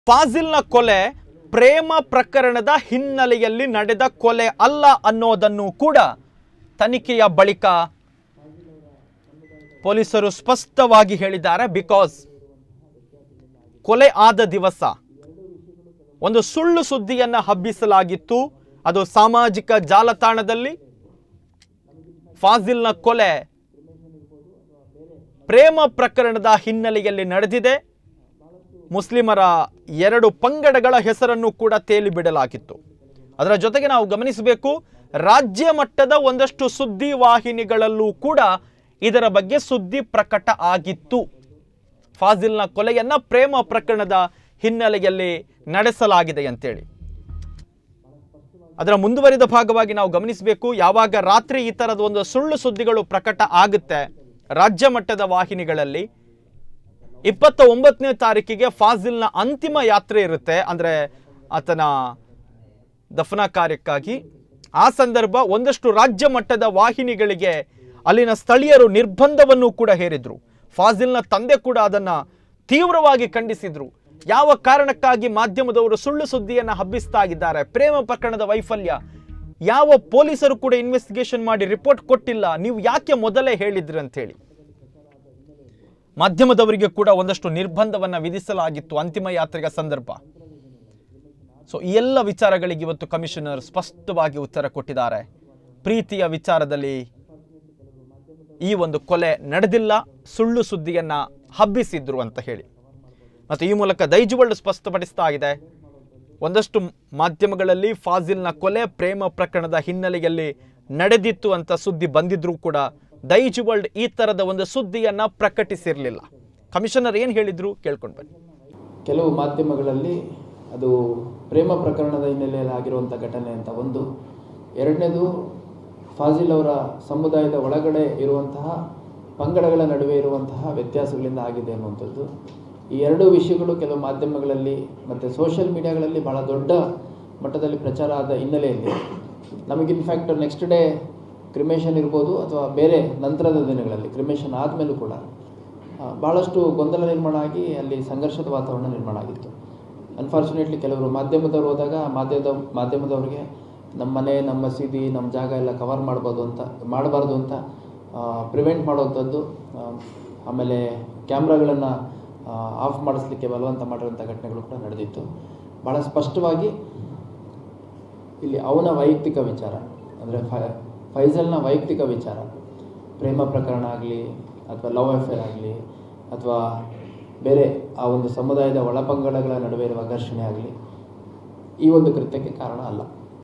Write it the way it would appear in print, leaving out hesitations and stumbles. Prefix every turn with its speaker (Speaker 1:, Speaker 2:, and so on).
Speaker 1: ಫಾಜಿಲ್ನ ಕೊಲೆ ಪ್ರೇಮ ಪ್ರಕರಣದ ಹಿನ್ನೆಲೆಯಲ್ಲಿ ನಡೆದ ಕೊಲೆ ಅಲ್ಲ ಅನ್ನೋದನ್ನು ಕೂಡ ತನಿಖೆಯ ಬಳಿಕ ಪೊಲೀಸರು ಸ್ಪಷ್ಟವಾಗಿ ಹೇಳಿದ್ದಾರೆ. ಬಿಕಾಸ್ ಕೊಲೆ ಆದ ದಿವಸ ಒಂದು ಸುಳ್ಳು ಸುದ್ದಿಯನ್ನ ಹಬ್ಬಿಸಲಾಗಿತ್ತು. ಅದು ಸಾಮಾಜಿಕ ಜಾಲತಾಣದಲ್ಲಿ ಫಾಜಿಲ್ನ ಕೊಲೆ ಪ್ರೇಮ ಪ್ರಕರಣದ ಹಿನ್ನೆಲೆಯಲ್ಲಿ ನಡೆದಿದೆ. ಮುಸ್ಲಿಮರ 2 ಪಂಗಡಗಳ ಹೆಸರನ್ನು ಕೂಡ ತೇಲಿ ಬಿಡಲಾಗಿತ್ತು. ಅದರ ಜೊತೆಗೆ ನಾವು ಗಮನಿಸಬೇಕು, ರಾಜ್ಯ ಮಟ್ಟದ ಒಂದಷ್ಟು ಸುದ್ದಿ ವಾಹಿನಿಗಳಲ್ಲೂ ಕೂಡ ಇದರ ಬಗ್ಗೆ ಸುದ್ದಿ ಪ್ರಕಟ ಆಗಿತ್ತು. ಫಾಜಿಲ್ನ ಕೊಲೆಯನ್ನ ಪ್ರೇಮ ಪ್ರಕರಣದ ಹಿನ್ನೆಲೆಯಲ್ಲಿ ನಡೆಸಲಾಗಿದೆ ಅಂತೇಳಿ. ಅದರ ಮುಂದುವರಿದ ಭಾಗವಾಗಿ ನಾವು ಗಮನಿಸಬೇಕು, ಯಾವಾಗ ರಾತ್ರಿ ಈ ತರದ ಒಂದು ಸುಳ್ಳು ಸುದ್ದಿಗಳು ಪ್ರಕಟ ಆಗುತ್ತೆ ರಾಜ್ಯ ಮಟ್ಟದ ವಾಹಿನಿಗಳಲ್ಲಿ, 29ನೇ ತಾರೀಕಿಗೆ ಫಾಜಿಲ್ನ ಅಂತಿಮ ಯಾತ್ರೆ ಇರುತ್ತೆ, ಅಂದ್ರೆ ಆತನ ದಫನ ಕಾರ್ಯಕ್ಕಾಗಿ. ಆ ಸಂದರ್ಭ ಒಂದಷ್ಟು ರಾಜ್ಯ ಮಟ್ಟದ ವಾಹಿನಿಗಳಿಗೆ ಅಲ್ಲಿನ ಸ್ಥಳೀಯರು ನಿರ್ಬಂಧವನ್ನು ಕೂಡ ಹೇರಿದ್ರು. ಫಾಜಿಲ್ನ ತಂದೆ ಕೂಡ ಅದನ್ನ ತೀವ್ರವಾಗಿ ಖಂಡಿಸಿದ್ರು. ಯಾವ ಕಾರಣಕ್ಕಾಗಿ ಮಾಧ್ಯಮದವರು ಸುಳ್ಳು ಸುದ್ದಿಯನ್ನು ಹಬ್ಬಿಸ್ತಾ ಇದ್ದಾರೆ, ಪ್ರೇಮ ಪ್ರಕರಣದ ವೈಫಲ್ಯ, ಯಾವ ಪೊಲೀಸರು ಕೂಡ ಇನ್ವೆಸ್ಟಿಗೇಷನ್ ಮಾಡಿ ರಿಪೋರ್ಟ್ ಕೊಟ್ಟಿಲ್ಲ, ನೀವು ಯಾಕೆ ಮೊದಲೇ ಹೇಳಿದ್ರಿ ಅಂತ ಹೇಳಿ ಮಾಧ್ಯಮದವರಿಗೆ ಕೂಡ ಒಂದಷ್ಟು ನಿರ್ಬಂಧವನ್ನು ವಿಧಿಸಲಾಗಿತ್ತು ಅಂತಿಮ ಯಾತ್ರೆಯ ಸಂದರ್ಭ. ಸೊ ಈ ಎಲ್ಲ ವಿಚಾರಗಳಿಗೆ ಇವತ್ತು ಕಮಿಷನರ್ ಸ್ಪಷ್ಟವಾಗಿ ಉತ್ತರ ಕೊಟ್ಟಿದ್ದಾರೆ. ಪ್ರೀತಿಯ ವಿಚಾರದಲ್ಲಿ ಈ ಒಂದು ಕೊಲೆ ನಡೆದಿಲ್ಲ, ಸುಳ್ಳು ಸುದ್ದಿಯನ್ನ ಹಬ್ಬಿಸಿದ್ರು ಅಂತ ಹೇಳಿ. ಮತ್ತು ಈ ಮೂಲಕ ದೈಜ್ ವರ್ಲ್ಡ್ ಸ್ಪಷ್ಟಪಡಿಸ್ತಾ ಇದೆ, ಒಂದಷ್ಟು ಮಾಧ್ಯಮಗಳಲ್ಲಿ ಫಾಜಿಲ್ನ ಕೊಲೆ ಪ್ರೇಮ ಪ್ರಕರಣದ ಹಿನ್ನೆಲೆಯಲ್ಲಿ ನಡೆದಿತ್ತು ಅಂತ ಸುದ್ದಿ ಬಂದಿದ್ರೂ ಕೂಡ ದೈಜ್ ವರ್ಲ್ಡ್ ಈ ತರದ ಒಂದು ಸುದ್ದಿಯನ್ನ ಪ್ರಕಟಿಸಿರಲಿಲ್ಲ. ಕಮಿಷನರ್ ಏನು ಹೇಳಿದ್ರು ಕೇಳ್ಕೊಂಡು ಬನ್ನಿ.
Speaker 2: ಕೆಲವು ಮಾಧ್ಯಮಗಳಲ್ಲಿ ಅದು ಪ್ರೇಮ ಪ್ರಕರಣದ ಹಿನ್ನೆಲೆಯಲ್ಲಿ ಆಗಿರುವಂಥ ಘಟನೆ ಅಂತ ಒಂದು. ಎರಡನೇದು ಫಾಜಿಲ್ ಅವರ ಸಮುದಾಯದ ಒಳಗಡೆ ಇರುವಂತಹ ಪಂಗಡಗಳ ನಡುವೆ ಇರುವಂತಹ ವ್ಯತ್ಯಾಸಗಳಿಂದ ಆಗಿದೆ ಅನ್ನುವಂಥದ್ದು. ಈ ಎರಡೂ ವಿಷಯಗಳು ಕೆಲವು ಮಾಧ್ಯಮಗಳಲ್ಲಿ ಮತ್ತು ಸೋಷಿಯಲ್ ಮೀಡಿಯಾಗಳಲ್ಲಿ ಭಾಳ ದೊಡ್ಡ ಮಟ್ಟದಲ್ಲಿ ಪ್ರಚಾರ ಆದ ಹಿನ್ನೆಲೆಯಲ್ಲಿ ನಮಗೆ ಇನ್ಫ್ಯಾಕ್ಟ್ ನೆಕ್ಸ್ಟ್ ಡೇ ಕ್ರಿಮೇಷನ್ ಇರ್ಬೋದು ಅಥವಾ ಬೇರೆ ನಂತರದ ದಿನಗಳಲ್ಲಿ ಕ್ರಿಮೇಷನ್ ಆದಮೇಲೂ ಕೂಡ ಭಾಳಷ್ಟು ಗೊಂದಲ ನಿರ್ಮಾಣ ಆಗಿ ಅಲ್ಲಿ ಸಂಘರ್ಷದ ವಾತಾವರಣ ನಿರ್ಮಾಣ ಆಗಿತ್ತು. ಅನ್ಫಾರ್ಚುನೇಟ್ಲಿ ಕೆಲವರು ಮಾಧ್ಯಮದವರು ಹೋದಾಗ ಮಾಧ್ಯಮದವ್ರಿಗೆ ನಮ್ಮ ಮನೆ, ನಮ್ಮ ಮಸೀದಿ, ನಮ್ಮ ಜಾಗ ಎಲ್ಲ ಕವರ್ ಮಾಡಬಾರ್ದು ಅಂತ ಪ್ರಿವೆಂಟ್ ಮಾಡೋವಂಥದ್ದು, ಆಮೇಲೆ ಕ್ಯಾಮ್ರಾಗಳನ್ನು ಆಫ್ ಮಾಡಿಸ್ಲಿಕ್ಕೆ ಬಲವಂತ ಮಾಡಿರುವಂಥ ಘಟನೆಗಳು ಕೂಡ ನಡೆದಿತ್ತು. ಭಾಳ ಸ್ಪಷ್ಟವಾಗಿ ಇಲ್ಲಿ ಅವನ ವೈಯಕ್ತಿಕ ವಿಚಾರ ಅಂದರೆ ಫೈಜಲ್ನ ವೈಯಕ್ತಿಕ ವಿಚಾರ, ಪ್ರೇಮ ಪ್ರಕರಣ ಆಗಲಿ ಅಥವಾ ಲವ್ ಅಫೇರ್ ಆಗಲಿ ಅಥವಾ ಬೇರೆ ಆ ಒಂದು ಸಮುದಾಯದ ಒಳಪಂಗಡಗಳ ನಡುವೆ ಇರುವ ಘರ್ಷಣೆ ಆಗಲಿ ಈ ಒಂದು ಕೃತ್ಯಕ್ಕೆ ಕಾರಣ ಅಲ್ಲ.